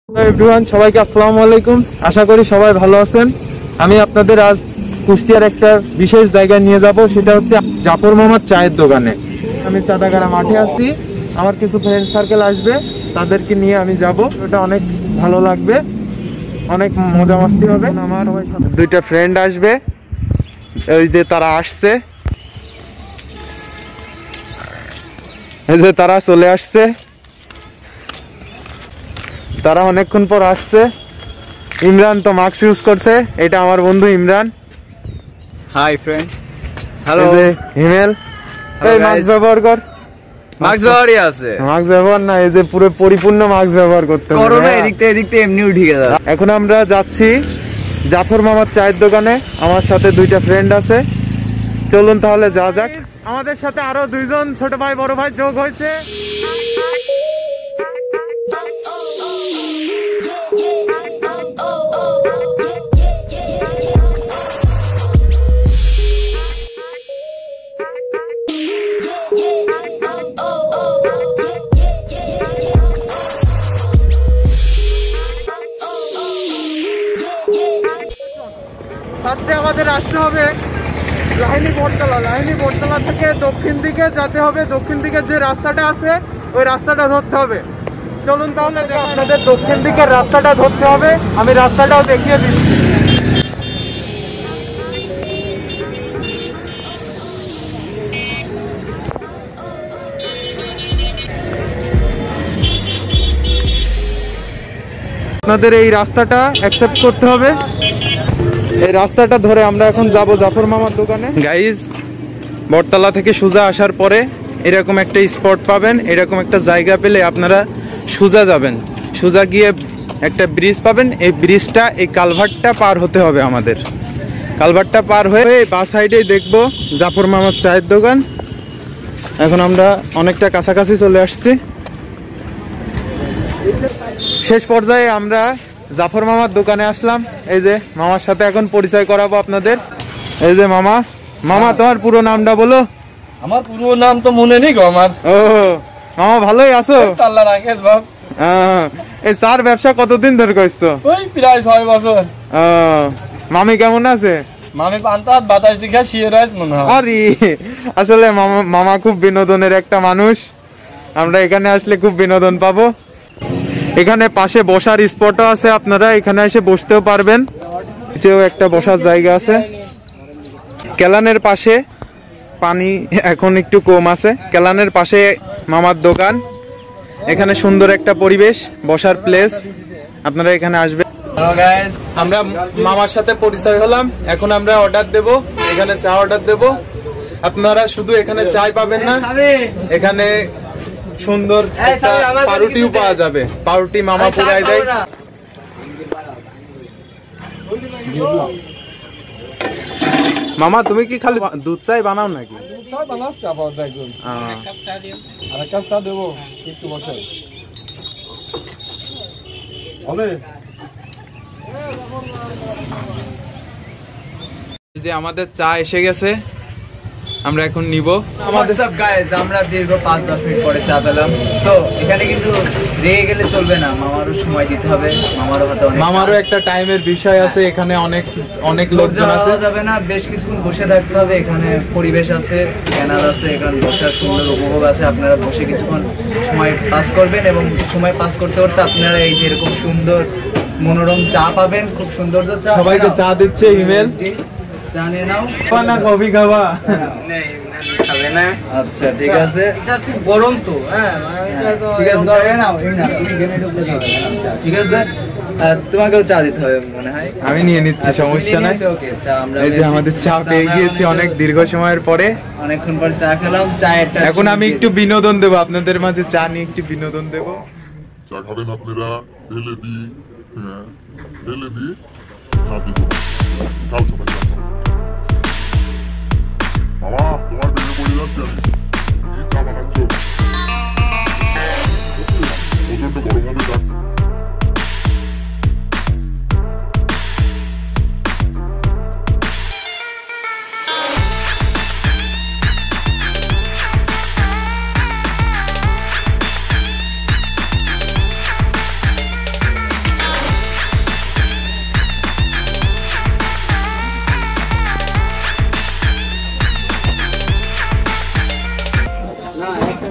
Everyone, সবাইকে আসসালামু আলাইকুম। আশা করি সবাই ভালো আছেন। আমি আপনাদের আজ কুষ্টিয়ার একটা বিশেষ জায়গায় নিয়ে যাব, সেটা হচ্ছে জাফর মামার চায়ের দোকানে। আমি চাঁদাগাড়া মাঠে আছি, আমার কিছু ফ্রেন্ড সার্কেল আসবে, তাদেরকে নিয়ে আমি যাব। এটা অনেক ভালো লাগবে, অনেক মজা মাস্তি হবে। আমার দুইটা ফ্রেন্ড আসবে, ওই যে তারা আসছে, এই যে তারা চলে আসছে, তারা অনেকক্ষণ পর আসছে। ইমরান তো মাস্ক ইউজ করছে, এটা আমার বন্ধু Imran. Hi friends, hello. Himel, এই মাস্ক ব্যবহার কর। মাস্ক ব্যবহারই আছে, মাস্ক ব্যবহার না, এই যে পুরো পরিপূর্ণ মাস্ক ব্যবহার করতে হবে। করোনা এদিক থেকে এমনিও ঢুকে যাবে। এখন আমরা যাচ্ছি জাফর মামার চায়ের দোকানে, আমার সাথে দুইটা ফ্রেন্ড আছে। চলুন তাহলে যা যাক। আমাদের সাথে আরো দুইজন ছোট ভাই বড় ভাই যোগ হয়েছে। আমাদের আসতে হবে লাহিনী বটতলা। লাহিনী বটতলা থেকে দক্ষিণ দিকে যেতে হবে, দক্ষিণ দিকের যে রাস্তাটা আছে ওই রাস্তাটা ধরতে হবে। চলুন তাহলে আপনাদের দক্ষিণ দিকের রাস্তাটা ধরতে হবে, আমি রাস্তাটাও দেখিয়ে দিচ্ছি। আপনাদের এই রাস্তাটা অ্যাকসেপ্ট করতে হবে। এই রাস্তাটা ধরে আমরা এখন যাব জাফর মামার দোকানে। গাইজ, বটতলা থেকে সোজা আসার পরে এরকম একটা স্পট পাবেন, এরকম একটা জায়গা পেলে আপনারা সোজা যাবেন। সোজা গিয়ে একটা ব্রিজ পাবেন, এই ব্রিজটা, এই কালভার্টটা পার হতে হবে আমাদের। কালভার্টটা পার হয়ে বাঁ সাইডেই দেখবো জাফর মামার চায়ের দোকান। এখন আমরা অনেকটা কাছাকাছি চলে আসছি। শেষ পর্যায়ে আমরা জাফর মামার দোকানে আসলাম। এই যে মামার সাথে এখন পরিচয় করাবো আপনাদের। এই যে মামা, মামা তোমার পুরো নামটা বলো। আমার পুরো নাম তো মনে নেই গো আমার। ও মামা, ভালোই আছো? আল্লাহ রাখেস বাপ। এই চার ব্যবসা কতদিন ধরে করছো? ওই প্রায় 6 বছর। মামি কেমন আছে? মামি পান্তা বাতাস দিঘা শিয়ে রয়েছে মনে হয়। আরে আসলে মামা খুব বিনোদনের একটা মানুষ, আমরা এখানে আসলে খুব বিনোদন পাবো। এখানে পাশে বসার স্পটও আছে, আপনারা এখানে এসে বসতেও পারবেন। নিচেও একটা বসার জায়গা আছে। কেলানের পাশে পানি এখন একটু কম আছে। কেলানের পাশে মামার দোকান, এখানে সুন্দর একটা পরিবেশ, বসার প্লেস, আপনারা এখানে আসবেন। আমরা মামার সাথে পরিচয় হলাম, এখন আমরা অর্ডার দেব। এখানে চা অর্ডার দেব। আপনারা শুধু এখানে চাই পাবেন না, এখানে সুন্দর একটা পাউরুটিও পাওয়া যাবে। পাউরুটি মামা পুরাই দেয়। মামা, তুমি কি খালি দুধ চাই বানাও নাকি? যে আমাদের চা এসে গেছে, আমরা এখন নিব। আমাদের সব গাইস, আমরা দীর্ঘ 5-10 মিনিট পরে চা পেলাম। সো এখানে কিন্তু রেগে গেলে চলবে না, মামারও সময় দিতে হবে। মামারও একটা টাইমের বিষয় আছে, এখানে অনেক লোকজন আছে, যাবে না, বেশ কিছুক্ষণ বসে থাকতে হবে। এখানে পরিবেশ আছে, ক্যানাল আছে, এখানে বসার সুন্দর উপভোগ আছে। আপনারা বসে কিছুক্ষণ সময় পাস করবেন এবং সময় পাস করতে করতে আপনারা এই যে এরকম সুন্দর মনোরম চা পাবেন। খুব সুন্দর চা, সবাইকে চা দিচ্ছে হিমেল। জানে নাও না কফি খাওয়া খাবে না? আচ্ছা ঠিক আছে, এটা খুব গরম তো। হ্যাঁ ঠিক আছে, গরমে নাও না, তুমি গেমে ঢুকতে যাবে। আচ্ছা ঠিক আছে, তোমাকেও চা দিতে হবে মনে হয়। আমি নিয়ে নিচ্ছি, সমস্যা নাই। ওকে, চা আমরা এই যে আমাদের চা পেয়ে গিয়েছি অনেক দীর্ঘ সময়ের পরে, অনেকক্ষণ পর চা খেলাম। চায়েরটা এখন আমি একটু বিনোদন দেব আপনাদের মাঝে, চা নিয়ে একটু বিনোদন দেব। চা খাবেন আপনারা? ঢেলে দি, হ্যাঁ ঢেলে দি, চা দিব। খাও সবাই চা খাও। মামা, তোমার বেড়ে পড়ে যাচ্ছে, আমি চা বানাচ্ছ, প্রচন্ড গরম হবে।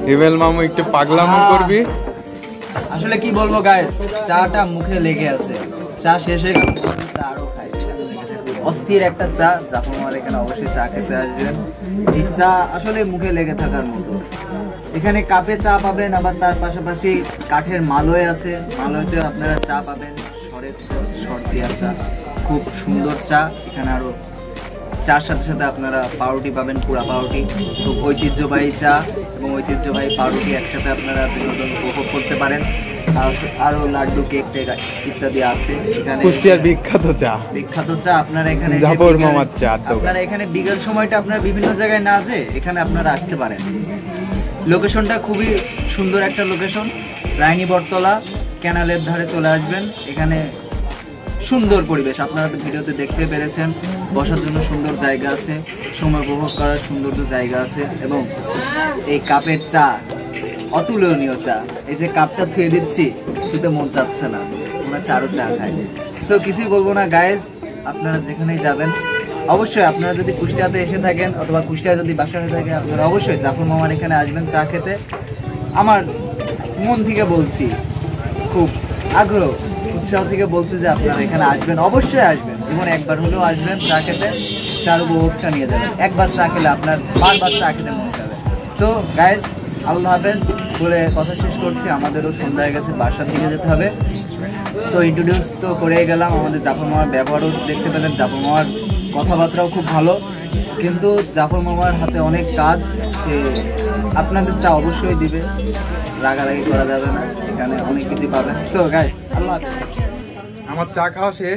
হিমেল মামু একটু পাগলামো করবি। আসলে কি বলবো গাইস, চাটা মুখে লেগে আছে, চা শেষ হয়ে গেছে, চা আরো খাই। অস্থির একটা চা, জাফর মামার এখানে অবশ্যই চা খেতে আসবেন। এই চা আসলে মুখে লেগে থাকার মতো। এখানে কাপে চা পাবেন, আবার তার পাশাপাশি কাঠের মালয় আছে, মালয়তে আপনারা চা পাবেন, সর দেওয়া চা, খুব সুন্দর চা। এখানে আরো চার সাথে সাথে আপনারা পাউরুটি পাবেন, পুরা পাউরুটি, খুব ঐতিহ্যবাহী চা এবং ঐতিহ্যবাহী পাউরুটি একসাথে আপনারা বিনোদন উপভোগ করতে পারেন। আরো লাড্ডু, কেক টেক ইত্যাদি আছে এখানে। কুষ্টিয়ার বিখ্যাত চা, বিখ্যাত চা আপনারা এখানে জাফর মামার চা। আপনারা এখানে বিকেল সময়টা আপনারা বিভিন্ন জায়গায় না যে এখানে আপনারা আসতে পারেন। লোকেশনটা খুবই সুন্দর একটা লোকেশন, রায়নী বটতলা, ক্যানালের ধারে চলে আসবেন। এখানে সুন্দর পরিবেশ, আপনারা তো ভিডিওতে দেখতে পেরেছেন। বসার জন্য সুন্দর জায়গা আছে, সময় উপভোগ করার সৌন্দর্য জায়গা আছে, এবং এই কাপের চা অতুলনীয় চা। এই যে কাপটা থুয়ে দিচ্ছি, শুতে মন চাচ্ছে না, মনে হচ্ছে আরো চা খাই। সো কিছুই বলবো না গাইজ, আপনারা যেখানেই যাবেন অবশ্যই, আপনারা যদি কুষ্টিয়াতে এসে থাকেন অথবা কুষ্টিয়া যদি বাসা হয়ে থাকে, আপনারা অবশ্যই জাফর মামার এখানে আসবেন চা খেতে। আমার মন থেকে বলছি, খুব আগ্রহ উৎসাহ থেকে বলছি যে আপনারা এখানে আসবেন, অবশ্যই আসবেন, জীবনে একবার হলেও আসবেন চা খেতে, চার উপভোগটা নিয়ে যাবেন। একবার চা খেলে আপনার বারবার চা খেতে মন যাবে। সো গাইজ, আল্লাহ হাফেজ বলে কথা শেষ করছি, আমাদেরও সন্ধ্যা হয়ে গেছে, বাসা থেকে যেতে হবে। সো ইন্ট্রোডিউস তো করে গেলাম, আমাদের জাফর মামার ব্যবহারও দেখতে পেলেন, জাফর মামার কথাবার্তাও খুব ভালো, কিন্তু জাফর মামার হাতে অনেক কাজ, আপনাদের চা অবশ্যই দিবে, রাগারাগি করা যাবে না, এখানে অনেক কিছু পাবেন। সো গাইস, আল্লাহ হাফেজ। আমার চা খাওয়া শেষ,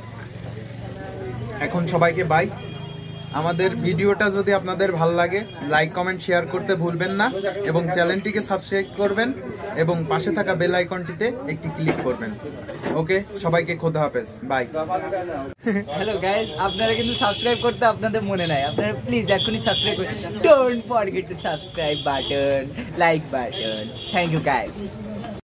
এখন সবাইকে বাই। আমাদের ভিডিওটা যদি আপনাদের ভালো লাগে, লাইক কমেন্ট শেয়ার করতে ভুলবেন না, এবং চ্যানেলটিকে সাবস্ক্রাইব করবেন এবং পাশে থাকা বেল আইকনটিতে একটি ক্লিক করবেন। ওকে, সবাইকে খোদা হাফেজ, বাই। হ্যালো গাইস, আপনারা কিন্তু সাবস্ক্রাইব করতে আপনাদের মনে নাই, আপনারা প্লিজ এখনই সাবস্ক্রাইব করুন। Don't forget to subscribe button, like button. Thank you guys.